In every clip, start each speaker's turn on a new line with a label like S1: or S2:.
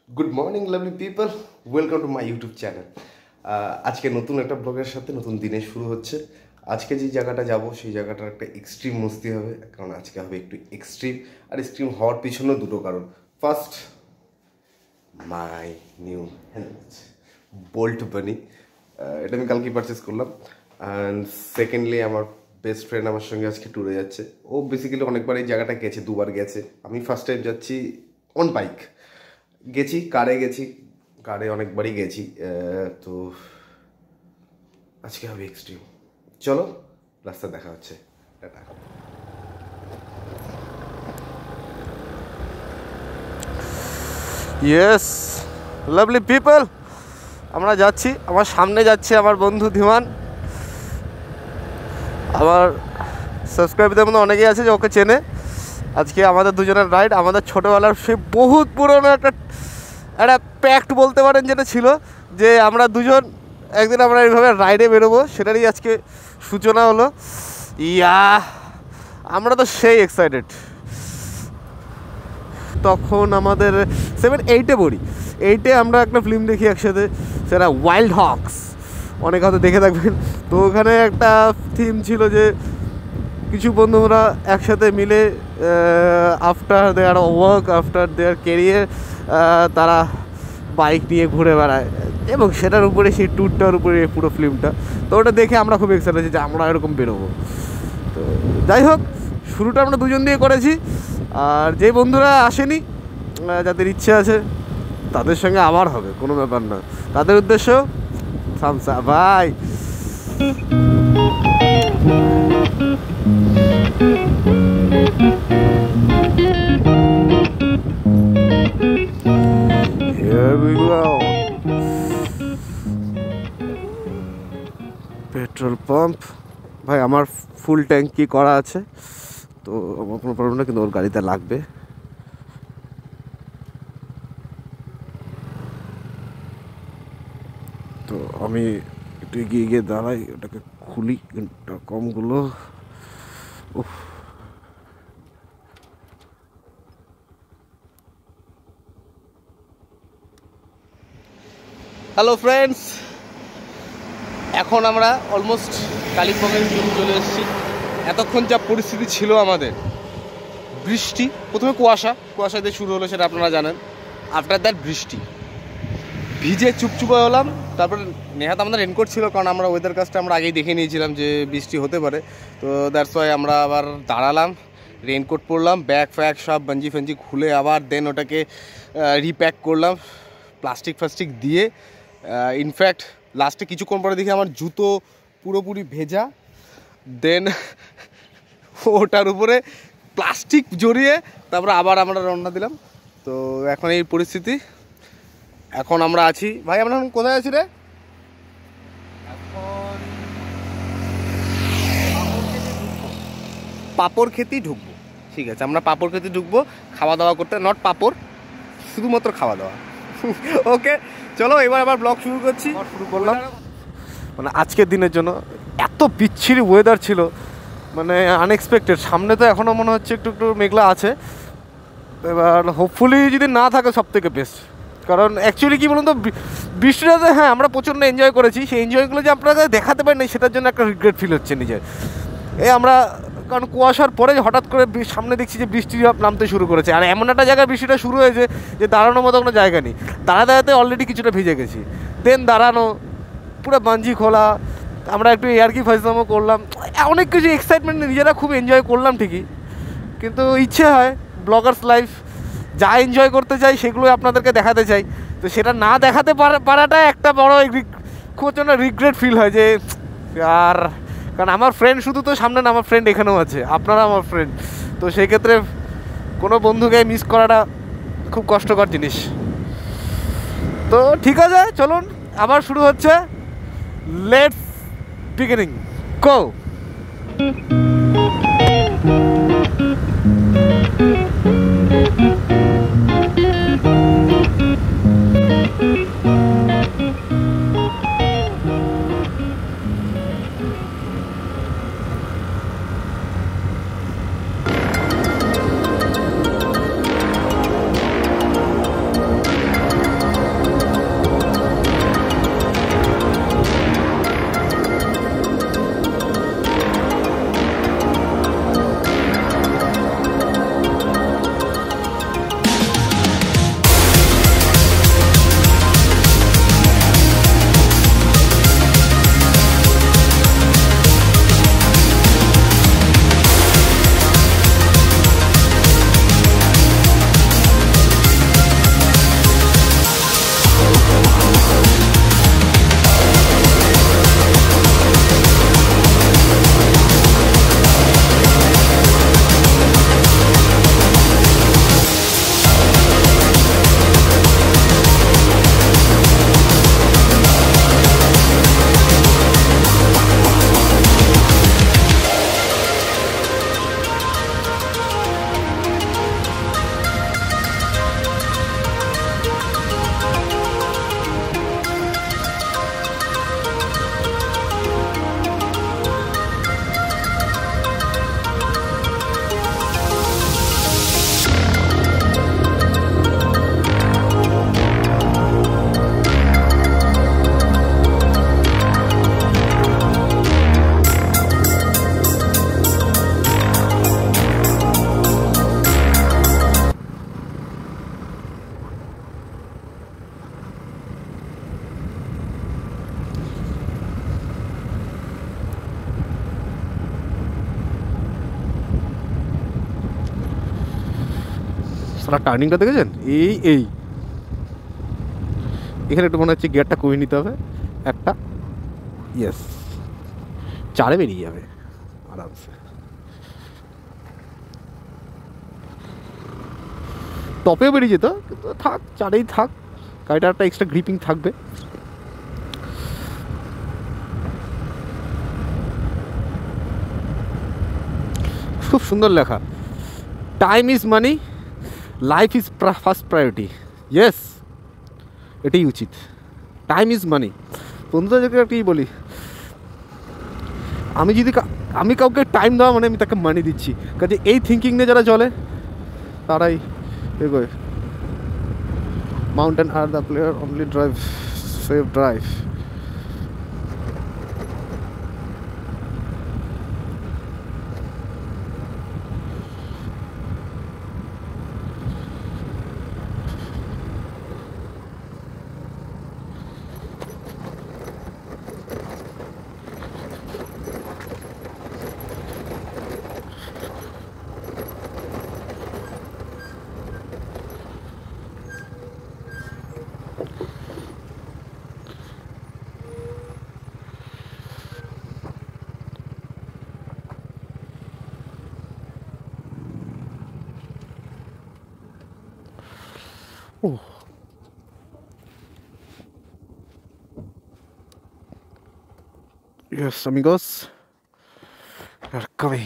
S1: Good morning lovely people, welcome to my YouTube channel. আজকে নতুন একটা ব্লগের সাথে নতুন দিনের শুরু হচ্ছে। আজকে যে জায়গাটা যাব সেই জায়গাটার একটা এক্সট্রিম মস্তি হবে, কারণ আজকে হবে একটু এক্সট্রিম। আর এক্সট্রিম হওয়ার পিছনেও দুটো কারণ। First, my new helmet bolt bunny, এটা আমি কালকে পারচেস করলাম। অ্যান্ড সেকেন্ডলি, আমার বেস্ট ফ্রেন্ড আমার সঙ্গে আজকে ট্যুরে যাচ্ছে। ও বেসিক্যালি অনেকবার এই জায়গাটা গেছে, দুবার গেছে। আমি ফার্স্ট টাইম যাচ্ছি অন বাইক। গেছি কারে অনেকবারই গেছি, তো আজকে হবে এক্সট্রিম। চলো, রাস্তা দেখা হচ্ছে। টাটা।
S2: ইয়েস লাভলি পিপল, আমরা যাচ্ছি। আমার সামনে যাচ্ছে আমার বন্ধু ধীমান। আমার সাবস্ক্রাইবারদের মধ্যে অনেকেই আছে যে ওকে চেনে। আজকে আমাদের দুজনের রাইড, আমাদের ছোটোবেলার সে বহুত পুরনো একটা প্যাক্ট বলতে পারেন, যেটা ছিল যে আমরা দুজন একদিন আমরা এইভাবে রাইডে বেরোবো, সেটারই আজকে সূচনা হলো। আমরা তো সেই এক্সাইটেড। তখন আমাদের 7-8-এ পড়ি। 8-এ আমরা একটা ফিল্ম দেখি একসাথে, সেটা ওয়াইল্ড হক্স, অনেক হয়তো দেখে থাকবেন। তো ওখানে একটা থিম ছিল যে কিছু বন্ধুরা একসাথে মিলে after their work, after their career, তারা বাইক নিয়ে ঘুরে বেড়ায়, এবং সেটার উপরে সেই ট্যুরটার উপরে পুরো ফিল্মটা। তো ওটা দেখে আমরা খুব এক্সাইটেড যে আমরা এরকম বেরোবো। তো যাই হোক, শুরুটা আমরা দুজন দিয়ে করেছি। আর যে বন্ধুরা আসেনি, যাদের ইচ্ছে আছে, তাদের সঙ্গে আবার হবে, কোনো ব্যাপার না। তাদের উদ্দেশ্য সামসা ভাই। পেট্রোল পাম্প ভাই, আমার ফুল ট্যাঙ্কি করা আছে, তো আমার কোনো প্রবলেম না, কিন্তু ওর গাড়িতে লাগবে। তো আমি একটু এগিয়ে গিয়ে দাঁড়াই, ওটাকে খুলি, কমগুলো। উফ, হ্যালো ফ্রেন্ডস, এখন আমরা অলমোস্ট কালিম্পংয়ের চলে এসেছি। এতক্ষণ যা পরিস্থিতি ছিল আমাদের, বৃষ্টি, প্রথমে কুয়াশা দিয়ে শুরু হলো, সেটা আপনারা জানেন। আফটার দ্যাট বৃষ্টি, ভিজে চুপচুপা হলাম। তারপর নেহাত আমাদের রেনকোট ছিল, কারণ আমরা ওয়েদার কাজটা আমরা আগেই দেখে নিয়েছিলাম যে বৃষ্টি হতে পারে। তো দ্যাটস ওয়াই আমরা আবার দাঁড়ালাম, রেনকোট পরলাম, ব্যাগ ফ্যাগ সব বাঞ্জি ফেঞ্জি খুলে আবার দেন ওটাকে রিপ্যাক করলাম প্লাস্টিক দিয়ে। ইনফ্যাক্ট লাস্টে কিছুক্ষণ পরে দেখি আমার জুতো পুরোপুরি ভেজা, দেন ওটার উপরে প্লাস্টিক জড়িয়ে তারপরে আবার আমরা রওনা দিলাম। তো এখন এই পরিস্থিতি, এখন আমরা আছি। ভাই আমরা এখন কোথায় আছি রে? এখন পাপড় খেতেই ঢুকবো। ঠিক আছে, আমরা পাপড় খেতে ঢুকবো, খাওয়া দাওয়া করতে, নট পাপড়, শুধুমাত্র খাওয়া দাওয়া। ওকে চলো, এবার আবার ব্লগ শুরু করলাম। মানে আজকের দিনের জন্য এত বিচ্ছিরি ওয়েদার ছিল, মানে আনএক্সপেক্টেড। সামনে তো এখনও মনে হচ্ছে একটু একটু মেঘলা আছে, এবার হোপফুলি যদি না থাকে সব থেকে বেস্ট। কারণ অ্যাকচুয়ালি কী বলুন তো, বৃষ্টিটাতে হ্যাঁ আমরা প্রচণ্ড এনজয় করেছি, সেই এনজয়গুলো যে আপনাকে দেখাতে পারি না, সেটার জন্য একটা রিগ্রেট ফিল হচ্ছে নিজের। আমরা কারণ কুয়াশার পরে হঠাৎ করে সামনে দেখছি যে বৃষ্টি নামতে শুরু করেছে, আর এমন একটা জায়গায় বৃষ্টিটা শুরু হয়েছে যে দাঁড়ানোর মতো কোনো জায়গা নেই। দাঁড়াতে অলরেডি কিছুটা ভিজে গেছি, দেন দাঁড়ানো, পুরো বাঞ্জি খোলা, আমরা একটু ইয়ার্কি ফাইজলামও করলাম, অনেক কিছু এক্সাইটমেন্ট নিজেরা খুব এনজয় করলাম ঠিকই। কিন্তু ইচ্ছে হয় ব্লগার্স লাইফ, যা এনজয় করতে চাই সেগুলো আপনাদেরকে দেখাতে চাই, তো সেটা না দেখাতে পারাটা একটা বড় খুব জন্য রিগ্রেট ফিল হয় যে আর। কারণ আমার ফ্রেন্ড শুধু তো সামনে না, আমার ফ্রেন্ড এখানেও আছে, আপনারা আমার ফ্রেন্ড। তো সেই ক্ষেত্রে কোনো বন্ধুকে মিস করাটা খুব কষ্টকর জিনিস। তো ঠিক আছে, চলুন আবার শুরু হচ্ছে। লেটস বিগিনিং, গো। সারা টার্নিংটা দেখেছেন? এই এখানে একটু মনে হচ্ছে গিয়ারটা কমিয়ে নিতে হবে একটা। ইয়েস, 4-এ বেরিয়ে যাবে আরামসে। টপেও বেরিয়ে যেত, কিন্তু থাক, 4-এই থাক। গাড়িটা একটা এক্সট্রা গ্রিপিং থাকবে। খুব সুন্দর লেখা, time is money, life is first priority. Yes, এটাই উচিত। Time is money. বন্ধুদেরকে কি বলি, আমি কাউকে টাইম দেওয়া মানে আমি তাকে মানি দিচ্ছি। কাজে এই থিঙ্কিং নিয়ে যারা চলে তারাই এগোয়। Mountain are the player only drive, safe drive. Oh. Yes, amigos, are coming.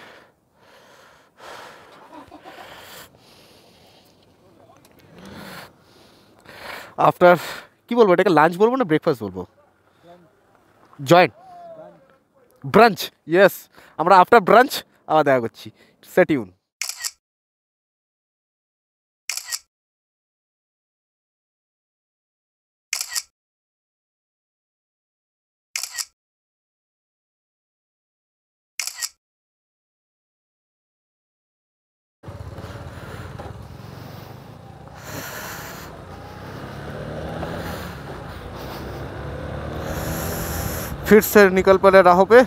S2: After কি বলবো, এটাকে লাঞ্চ বলবো না ব্রেকফাস্ট বলবো? Joint brunch. ইয়েস, আমরা আফটার ব্রাঞ্চ আবার দেখা করছি। সেটিউন। फिर से निकल पड़े राहों पे।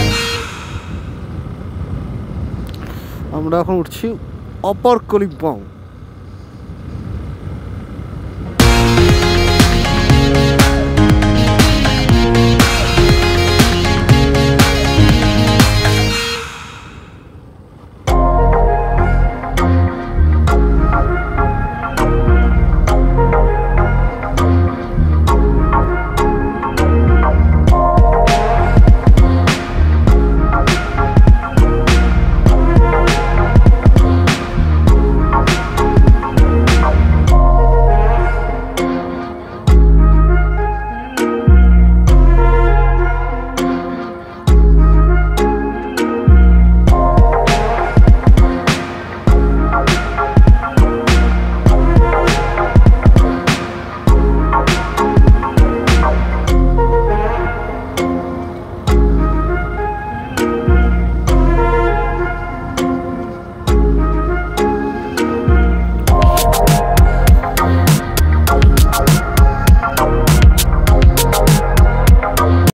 S2: আমরা এখন উঠছি অপর কলিম্পং।